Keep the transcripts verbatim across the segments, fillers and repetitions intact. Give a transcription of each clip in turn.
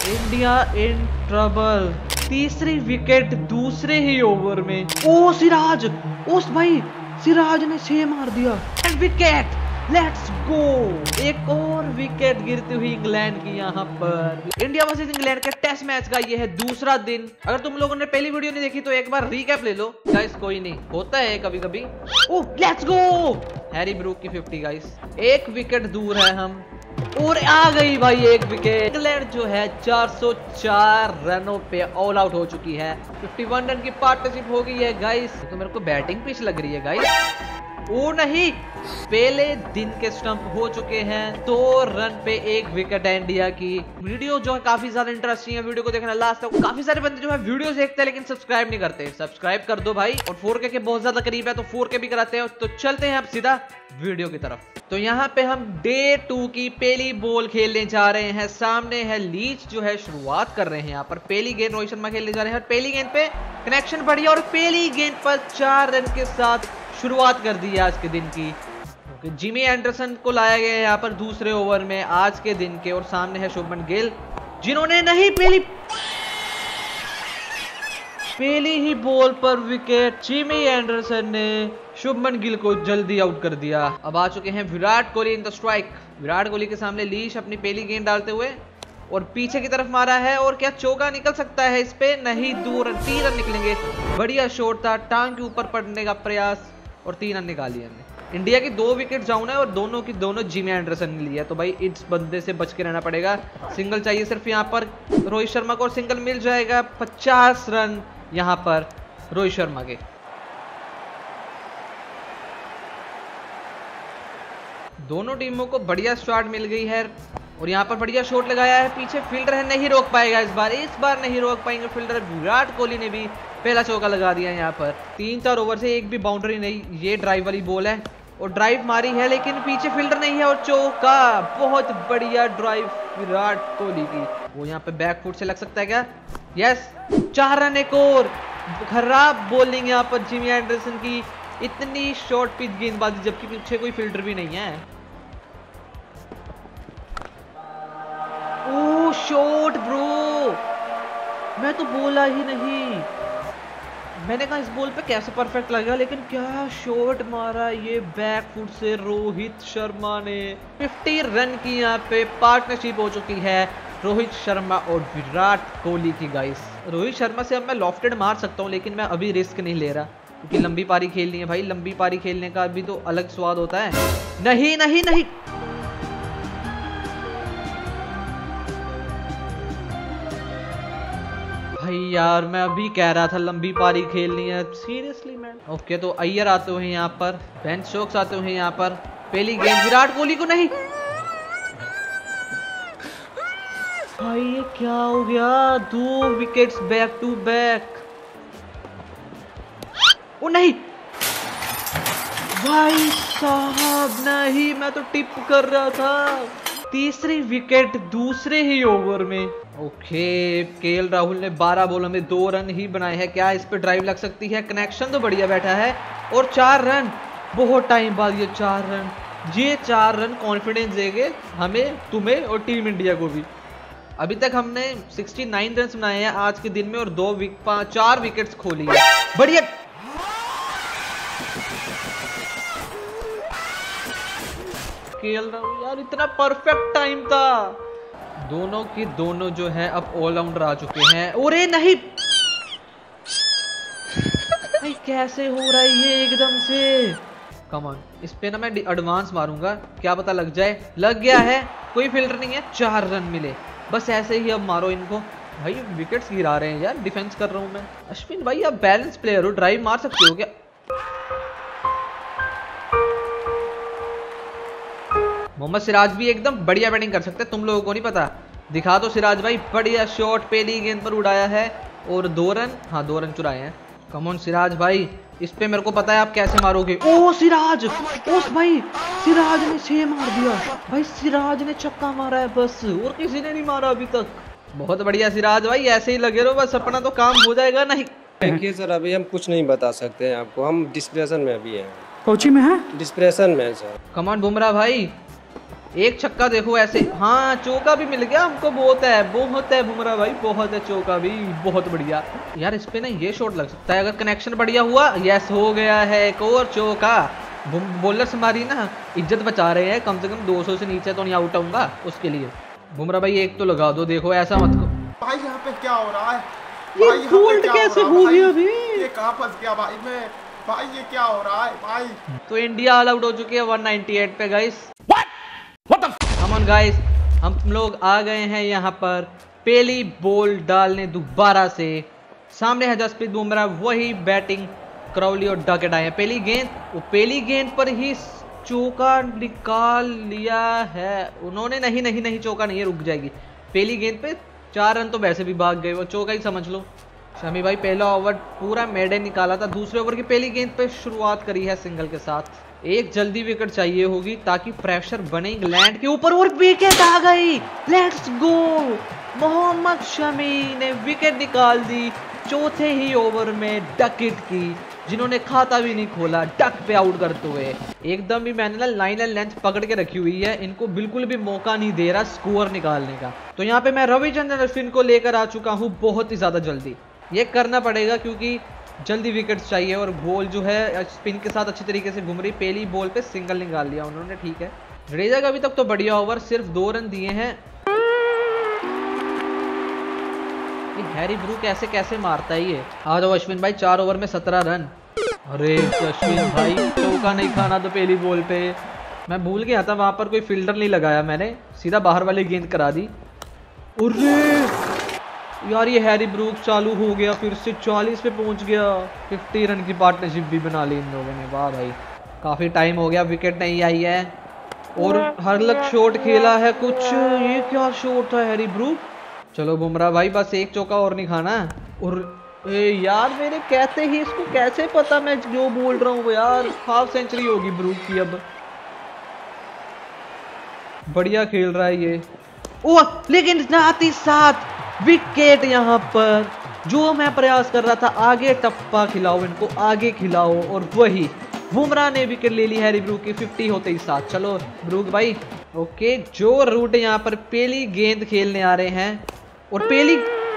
India in trouble. तीसरी wicket दूसरे ही ओवर में। ओ सिराज, उस भाई सिराज ने छह मार दिया। Wicket, let's go. एक और विकेट गिरती हुई इंग्लैंड की यहाँ पर। इंडिया वर्सेस इंग्लैंड के टेस्ट मैच का ये है दूसरा दिन। अगर तुम लोगों ने पहली वीडियो नहीं देखी तो एक बार रिकैप ले लो गाइस, कोई नहीं, होता है कभी कभी। Oh let's go, Harry Brook की फिफ्टी गाइस। एक विकेट दूर है हम, और आ गई भाई एक विकेट। इंग्लैंड जो है चार सौ चार रनों पे ऑल आउट हो चुकी है। इक्यावन रन की पार्टनरशिप हो गई है गाइस। तो मेरे को बैटिंग पिच लग रही है गाइस। ओ नहीं, पहले दिन के स्टंप हो चुके हैं। दो रन पे एक विकेट है इंडिया की। वीडियो जो है काफी ज्यादा इंटरेस्टिंग है, वीडियो को देखना लास्ट तक। काफी सारे बंदे जो है वीडियो देखते हैं लेकिन सब्सक्राइब नहीं करते। सब्सक्राइब कर दो भाई। और फोर के के बहुत ज्यादा करीब है तो फोर के भी कराते हैं। तो चलते हैं अब सीधा वीडियो की तरफ। तो यहाँ पे हम डे टू की पहली बॉल खेलने जा रहे हैं। सामने है लीच जो है शुरुआत कर रहे हैं यहाँ पर। पहली गेंद रोहित शर्मा खेलने जा रहे हैं। पहली गेंद पे कनेक्शन बढ़िया और पहली गेंद पर चार रन के साथ शुरुआत कर दी है आज के दिन की। जिमी एंडरसन को लाया गया है यहाँ पर दूसरे ओवर में आज के दिन के। और सामने है शुभमन गिल जिन्होंने नहीं पहली पहली ही बॉल पर विकेट। जिमी एंडरसन ने शुभमन गिल को जल्दी आउट कर दिया। अब आ चुके हैं Virat Kohli in the strike. Virat Kohli के सामने लीश अपनी पहली गेंद डालते हुए और पीछे की तरफ मारा है। और क्या चौका निकल सकता है इस पे? नहीं, दो रन, तीन रन निकलेंगे। बढ़िया शॉट था, टांग के ऊपर पड़ने का प्रयास और तीन रन निकाली हमने। इंडिया की दो विकेट डाउन है और दोनों की दोनों जिमी एंडरसन ने लिया। तो भाई इस बंदे से बच के रहना पड़ेगा। सिंगल चाहिए सिर्फ यहाँ पर रोहित शर्मा को और सिंगल मिल जाएगा। पचास रन यहाँ पर रोहित शर्मा के। दोनों टीमों को बढ़िया स्टार्ट मिल गई है और यहाँ पर बढ़िया शॉट लगाया है। पीछे फील्डर है, नहीं रोक पाएगा इस बार। इस बार नहीं रोक पाएंगे फील्डर। विराट कोहली ने भी पहला चौका लगा दिया यहाँ पर। तीन चार ओवर से एक भी बाउंड्री नहीं। ये ड्राइव वाली बॉल है और ड्राइव मारी है लेकिन पीछे फील्डर नहीं है और चौका। बहुत बढ़िया ड्राइव विराट कोहली की। वो यहाँ पे बैक फुट से लग सकता है क्या? यस, चार रन एक और। खराब बॉलिंग यहाँ पर जिमी एंडरसन की। इतनी शॉर्ट पिच गेंदबाजी जबकि पीछे कोई फील्डर भी नहीं है। ओह शॉट ब्रो, मैं तो बोला ही नहीं। मैंने कहा इस बॉल पे कैसे परफेक्ट लगा, लेकिन क्या शॉट मारा ये बैक फुट से रोहित शर्मा ने। पचास रन की यहाँ पे पार्टनरशिप हो चुकी है रोहित शर्मा और विराट कोहली की गाइस। रोहित शर्मा से अब मैं लॉफ्टेड मार सकता हूँ लेकिन मैं अभी रिस्क नहीं ले रहा क्योंकि लंबी पारी खेलनी है भाई। लंबी पारी खेलने का भी तो अलग स्वाद होता है। नहीं नहीं नहीं, भाई यार मैं अभी कह रहा था लंबी पारी खेलनी है। Seriously man. ओके तो अय्यर आते हुए यहाँ पर, बेन स्टोक्स आते हुए यहाँ पर। पहली गेंद विराट कोहली को नहीं। भाई ये क्या हो गया? दो विकेट्स बैक टू बैक। ओ नहीं भाई साहब, नहीं, मैं तो टिप कर रहा था। तीसरी विकेट दूसरे ही ओवर में। ओके, केएल राहुल ने बारह बॉलों में दो रन ही बनाए हैं। क्या इस पे ड्राइव लग सकती है? कनेक्शन तो बढ़िया बैठा है और चार रन। बहुत टाइम बाद ये चार रन। ये चार रन कॉन्फिडेंस देंगे हमें, तुम्हें और टीम इंडिया को भी। अभी तक हमने उनहत्तर रन बनाए हैं आज के दिन में और दो विक, चार विकेट्स खोली है। बढ़िया। केएल राहुल यार, इतना परफेक्ट टाइम था। दोनों की दोनों जो है अब ऑलराउंडर आ चुके हैं। और ये नहीं भाई, कैसे हो रहा है ये एकदम से? कम ऑन, इस पे ना मैं एडवांस मारूंगा, क्या पता लग जाए। लग गया है, कोई फिल्टर नहीं है, चार रन मिले। बस ऐसे ही अब मारो इनको। भाई विकेट्स गिरा रहे हैं यार, डिफेंस कर रहा हूं मैं। अश्विन भाई आप बैलेंस प्लेयर हो, ड्राइव मार सकते हो क्या? मोहम्मद सिराज भी एकदम बढ़िया बैटिंग कर सकते हैं, तुम लोगों को नहीं पता। दिखा दो सिराज भाई, बढ़िया शॉट पहली गेंद पर उड़ाया है और दो रन, हाँ दो रन चुराए हैं। कम ऑन सिराज भाई, इस पे मेरे को पता है आप कैसे मारोगे। ओ सिराज, उस भाई सिराज ने छह मार दिया। भाई सिराज ने छक्का मारा है बस, और किसी ने नहीं मारा अभी तक। बहुत बढ़िया सिराज भाई, ऐसे ही लगे रहो बस, अपना तो काम हो जाएगा। नहीं देखिए सर, अभी हम कुछ नहीं बता सकते हैं आपको, हम डिस्प्रेशन में अभी हैं। कोची में है? डिस्प्रेशन में सर। कम ऑन बुमराह भाई, एक छक्का देखो ऐसे, हाँ चौका भी मिल गया हमको। बहुत है बहुत है बुमराह भाई, बहुत है। चौका भी बहुत बढ़िया यार। इस पे ना ये शॉट लग सकता है अगर कनेक्शन बढ़िया हुआ। यस हो गया है एक और चौका। बॉलर्स हमारी ना इज्जत बचा रहे हैं, कम से कम दो सौ से नीचे तो नहीं आउट आऊंगा उसके लिए। बुमराह भाई एक तो लगा दो, देखो ऐसा मत को। भाई यहाँ पे क्या हो रहा है? ये गोल्ड कैसे हो गया अभी? ये कहाँ फंस गया भाई मैं? भाई ये क्या हो रहा है भाई? तो इंडिया ऑल आउट हो चुकी है एक सौ अट्ठानवे पे गाइस। कम ऑन गाइस, हम लोग आ गए हैं यहाँ पर पहली बॉल डालने दोबारा से। सामने है जसप्रीत बुमराह, वही बैटिंग क्राउली और डकेट आए हैं। पहली गेंद, वो पहली गेंद पर ही चौका निकाल लिया है उन्होंने। नहीं नहीं नहीं चौका नहीं है, रुक जाएगी। पहली गेंद पे चार रन तो वैसे भी भाग गए, वो चौका ही समझ लो। शमी भाई पहला ओवर पूरा मेडे निकाला था, दूसरे ओवर की पहली गेंद पे शुरुआत करी है सिंगल के साथ। एक जल्दी विकेट चाहिए होगी ताकि प्रेशर बने इंग्लैंड के ऊपर, और विकेट आ गई। Let's go. मोहम्मद शमी ने विकेट निकाल दी चौथे ही ओवर में डकेट की, जिन्होंने खाता भी नहीं खोला डक पे आउट करते हुए। एकदम भी मैंने ना लाइन एंड लेंथ पकड़ के रखी हुई है, इनको बिल्कुल भी मौका नहीं दे रहा स्कोर निकालने का। तो यहाँ पे मैं रविचंद्रन अश्विन को लेकर आ चुका हूँ बहुत ही ज्यादा जल्दी। ये करना पड़ेगा क्योंकि जल्दी विकेट्स चाहिए, और बॉल जो है स्पिन के साथ अच्छी तरीके से घूम रही। पहली बॉल पे सिंगल निकाल लिया उन्होंने, ठीक है। जडेजा का अभी तक तो बढ़िया ओवर, सिर्फ दो रन दिए हैं। ये हैरी ब्रूक कैसे कैसे मारता है ये। आ जाओ अश्विन भाई, चार ओवर में सत्रह रन। अरे अश्विन भाई चौका नहीं खाना तो पहली बॉल पे। मैं भूल गया था वहां पर कोई फील्डर नहीं लगाया मैंने, सीधा बाहर वाली गेंद करा दी। अरे यार ये हैरी ब्रूक चालू हो गया, फिर से चालीस पे पहुंच गया। पचास रन की पार्टनरशिप भी बना ली इन लोगों ने, वाह भाई। काफी टाइम हो गया विकेट नहीं आई है, और हर लक शॉट खेला है कुछ। ये क्या शॉट था हैरी ब्रूक। चलो बुमराह भाई बस एक चौका और नहीं खाना। और ए यार मेरे कहते ही इसको कैसे पता मैं जो बोल रहा हूँ यार। हाफ सेंचुरी होगी ब्रूक की अब। बढ़िया खेल रहा है ये। ओ लेकिन साथ ही साथ विकेट यहाँ पर। जो मैं प्रयास कर रहा था, आगे टप्पा खिलाओ इनको, आगे खिलाओ, और वही बुमराह ने विकेट ले ली हैरी ब्रूक की पचास होते ही साथ। चलो ब्रूक भाई ओके। जो रूट यहाँ पर पहली गेंद खेलने आ रहे हैं, और पहली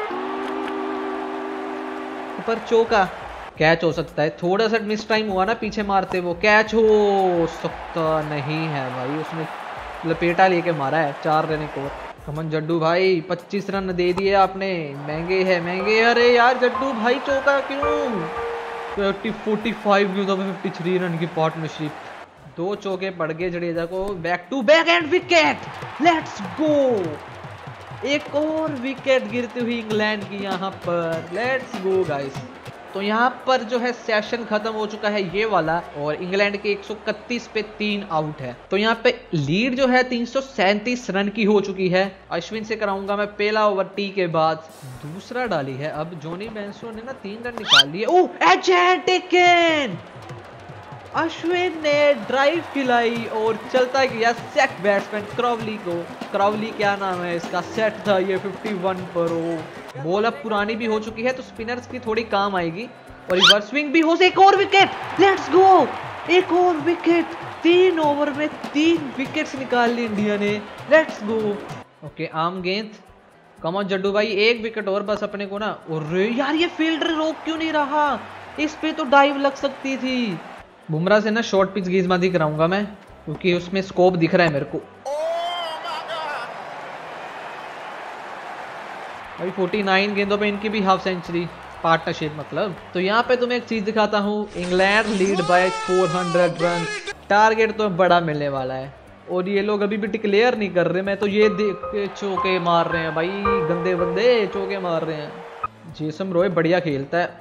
पर चौका कैच हो सकता है। थोड़ा सा मिस टाइम हुआ ना पीछे मारते, वो कैच हो सकता नहीं है भाई। उसने लपेटा लेके मारा है। चार रन को। कमन जड्डू भाई पच्चीस रन दे दिए आपने, महंगे है महंगे। अरे यार जड्डू भाई चौका क्यों? पैंतालीस क्यों था? तिरेपन रन की पार्टनरशिप। दो चौके पड़ गए जडेजा को, back to back and wicket. Let's go. एक और विकेट गिरती हुई इंग्लैंड की यहाँ पर। Let's go guys. तो यहाँ पर जो है सेशन खत्म हो चुका है ये वाला, और इंग्लैंड के एक सौ इकतीस पे तीन आउट है। तो यहाँ पे लीड जो है तीन सौ सैंतीस रन की हो चुकी है। अश्विन से कराऊंगा मैं पहला ओवर टी के बाद, दूसरा डाली है। अब जोनी बेंसो ने ना तीन रन निकाल लिए। ओह एच टेकन। अश्विन ने ड्राइव खिलाई और चलता गया सेट बैट्समैन क्राउली को। क्राउली क्या नाम है इसका, सेट था ये इक्यावन पर। ओ बॉल अब पुरानी भी हो चुकी है तो स्पिनर्स की थोड़ी काम आएगी, और रिवर्स स्विंग भी हो से। एक और विकेट। Let's go. एक और विकेट। तीन ओवर में तीन विकेट्स निकाल ली इंडिया ने। Let's go. ओके आम गेंद। कम ऑन जड्डू भाई, एक विकेट और बस अपने को ना। और यार ये फील्डर रोक क्यों नहीं रहा? इस पे तो डाइव लग सकती थी। बुमराह से ना शॉर्ट पिच गेंदबाजी कराऊंगा मैं, क्योंकि उसमें स्कोप दिख रहा है मेरे को। भाई उनचास गेंदों पे इनकी भी हाफ सेंचुरी पार्टनरशिप मतलब। तो यहाँ पे तुम्हें एक चीज दिखाता हूँ, इंग्लैंड लीड बाय चार सौ रन। टारगेट तो बड़ा मिलने वाला है, और ये लोग अभी भी डिक्लेयर नहीं कर रहे। मैं तो ये देख के चौके मार रहे हैं भाई, गंदे बंदे चौके मार रहे हैं। जेसन रॉय बढ़िया खेलता है।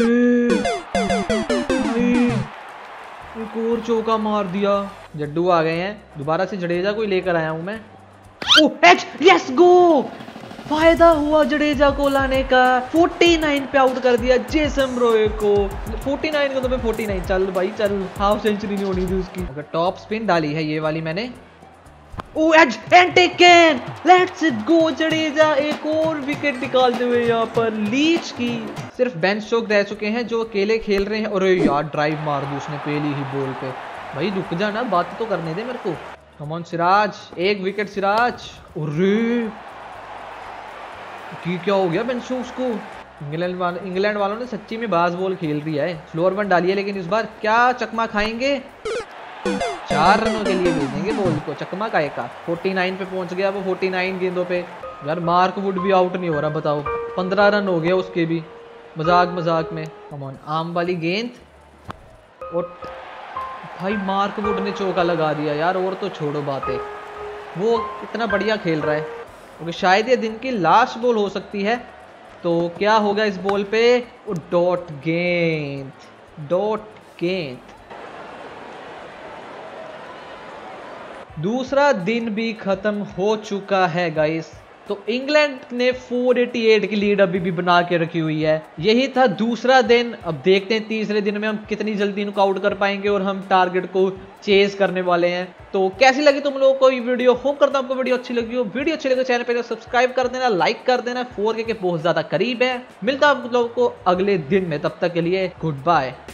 एक और चौका मार दिया। जड्डू आ गए हैं, दोबारा से जडेजा को ही लेकर आया हूं मैं। Oh edge, yes go. फायदा हुआ जडेजा को लाने का। उनचास पे आउट कर दिया जेसन रॉय को। उनचास को तो मैं उनचास। चल भाई चल, हाफ सेंचुरी नहीं होनी थी उसकी। अगर टॉप स्पिन डाली है ये वाली मैंने। Oh edge and taken. Let's go Jadeja एक और विकेट निकालते हुए यहाँ पर लीच की। सिर्फ बेन स्टोक्स रह चुके हैं जो अकेले खेल रहे हैं। और यार ड्राइव मार दी उसने पहली ही बॉल पे। भाई रुक जा ना, बात तो करने दे मेरे को। कम ऑन सिराज, एक विकेट सिराज। अरे की क्या हो गया बेन स्टोक्स को? इंग्लैंड वाले इंग्लैंड वालों ने सच्ची में बाज बॉल खेल रही है। स्लोअर वन डाली है लेकिन इस बार क्या चकमा खाएंगे? चार रनों के लिए भेजेंगे बॉल को, चकमा का एक उनचास पे पहुंच गया वो, उनचास गेंदों पे। यार मार्क वुड भी आउट नहीं हो रहा, बताओ। पंद्रह रन हो गया उसके भी, मजाक मजाक में। कम ऑन, आम वाली गेंद और भाई मार्क वुड ने चौका लगा दिया यार। और तो छोड़ो बातें, वो इतना बढ़िया खेल रहा है क्योंकि शायद ये दिन की लास्ट बॉल हो सकती है। तो क्या होगा इस बॉल पे? वो डॉट गेंद, डॉट गेंद। दूसरा दिन भी खत्म हो चुका है गाइस। तो इंग्लैंड ने चार सौ अट्ठासी की लीड अभी भी बना के रखी हुई है। यही था दूसरा दिन। अब देखते हैं तीसरे दिन में हम कितनी जल्दी इनको आउट कर पाएंगे और हम टारगेट को चेज करने वाले हैं। तो कैसी लगी तुम लोगों को ये वीडियो? होप करता हूं आपको वीडियो अच्छी लगी हो। वीडियो अच्छी लगी चैनल पे सब्सक्राइब कर देना, लाइक कर देना। फोर के बहुत ज्यादा करीब है। मिलता है आप लोगों को अगले दिन में, तब तक के लिए गुड बाय।